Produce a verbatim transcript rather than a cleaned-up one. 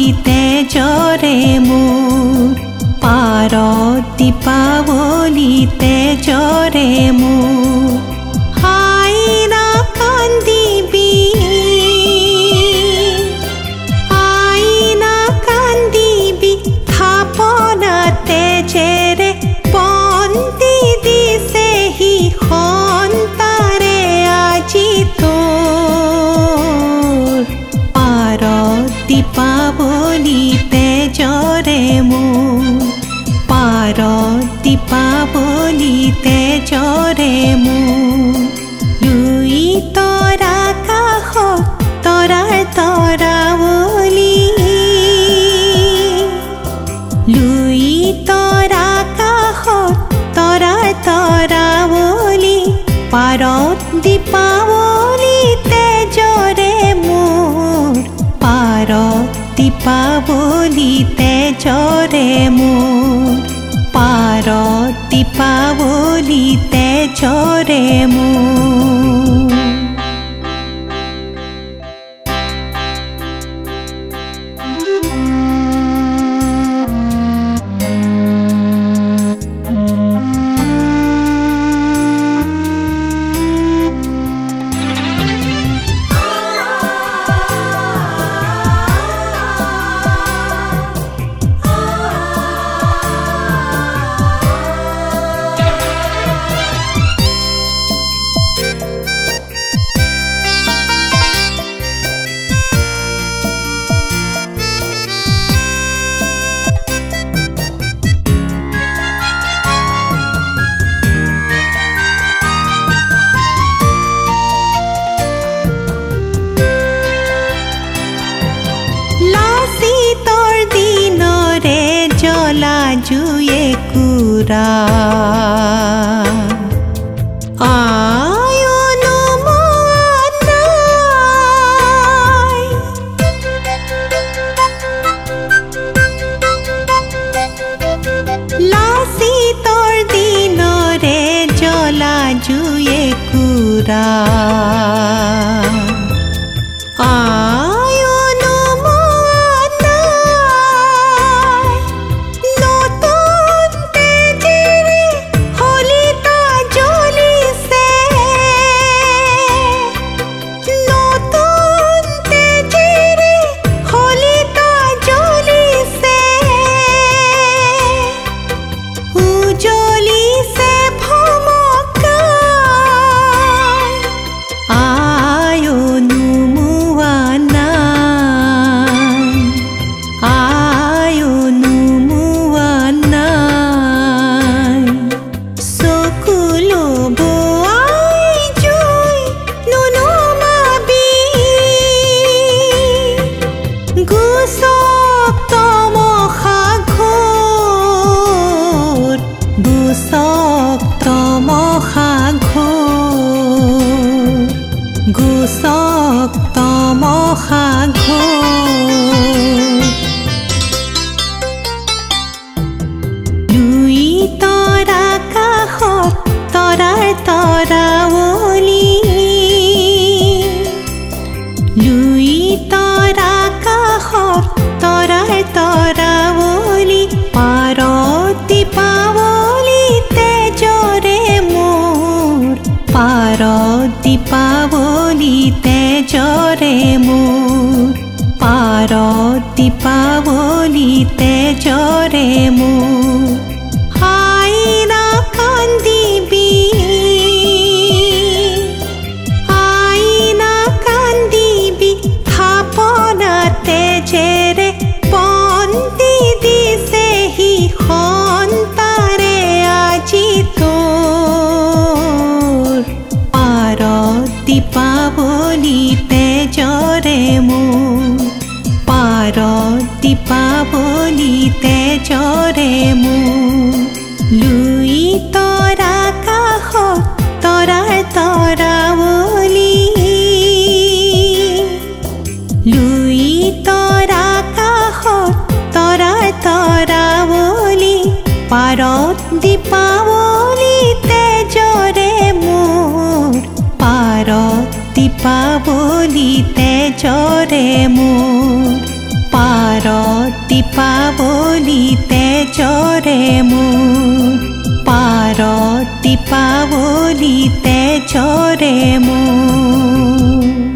তেজৰে মোৰ পাৰ দীপাৱলী তেজৰে মোৰ হাই না কান্দিবি হাই না কান্দিবি থাপনা তেজেৰে বন্তি দিছেহি সন্তাৰে আজি তোৰ পাৰ দীপাৱলী তেজৰে মোৰ পাৰ দীপাৱলী তেজৰে মোৰ লুই তৰা কাষত তৰাৰ তৰাৱলী লুই তৰা কাষত তৰাৰ তৰাৱলী পাৰত দীপাৱলী তেজৰে মোৰ পাৰত দীপাৱলী তেজৰে মোৰ পাৰত দীপাৱলী তেজৰে মোৰ জুয়ে কুৰা আয়নো মনাই লাচিতৰ দিনৰে জ্বলা জুয়ে কুৰা গুচক তমসা ঘোৰ লুই তৰা কাষত তৰাৰ তৰাৱলী লুই তৰা কাষত তৰাৰ তৰাৱলী পাৰত দীপাৱলী তেজৰে মোৰ পাৰত দীপাৱলী তেজৰে মোৰ পাৰত দীপাৱলী তেজৰে মোৰ হাই না কান্দিবি হাই না কান্দিবি থাপনা তেজেৰে বন্তি দিছেহি সন্তাৰে আজি তোৰ পাৰত দীপাৱলী তেজৰে মোৰ পাৰত দীপাৱলী তেজৰে মোৰ লুই তৰা কাষত তৰাৰ তৰাৱলী লুই তৰা কাষত তৰাৰ তৰাৱলী পাৰত দীপাৱলী তেজৰে মোৰ পাৰত দীপাৱলী তেজৰে মোৰ পাৰত দীপাৱলীতে জৰে মোৰ পাৰত দীপাৱলীতে জৰে মোৰ